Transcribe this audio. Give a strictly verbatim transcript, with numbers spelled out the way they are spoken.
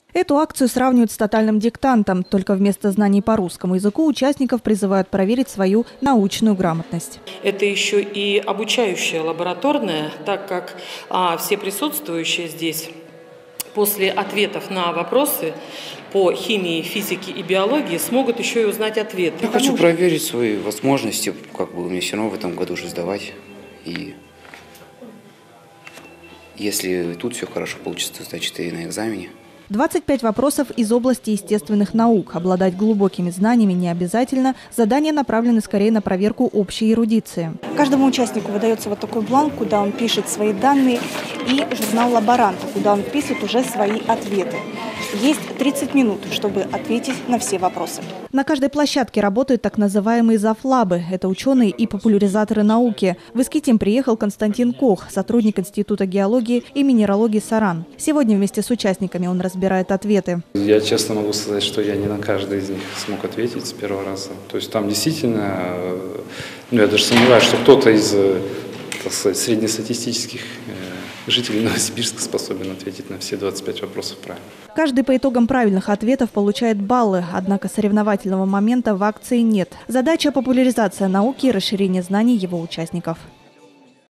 Эту акцию сравнивают с тотальным диктантом, только вместо знаний по русскому языку участников призывают проверить свою научную грамотность. Это еще и обучающая лабораторная, так как а, все присутствующие здесь после ответов на вопросы по химии, физике и биологии смогут еще и узнать ответы. Я хочу проверить свои возможности, как бы мне все равно в этом году уже сдавать. И если тут все хорошо получится, значит и на экзамене. двадцать пять вопросов из области естественных наук. Обладать глубокими знаниями не обязательно. Задания направлены скорее на проверку общей эрудиции. Каждому участнику выдается вот такой бланк, куда он пишет свои данные, и журнал лаборанта, куда он вписывает уже свои ответы. Есть тридцать минут, чтобы ответить на все вопросы. На каждой площадке работают так называемые зафлабы. Это ученые и популяризаторы науки. В Искитим приехал Константин Кох, сотрудник Института геологии и минералогии «Саран». Сегодня вместе с участниками он разбирает ответы. Я честно могу сказать, что я не на каждый из них смог ответить с первого раза. То есть там действительно, ну я даже сомневаюсь, что кто-то из, так сказать, среднестатистических жителей Новосибирска способен ответить на все двадцать пять вопросов правильно. Каждый по итогам правильных ответов получает баллы, однако соревновательного момента в акции нет. Задача – популяризация науки и расширение знаний его участников.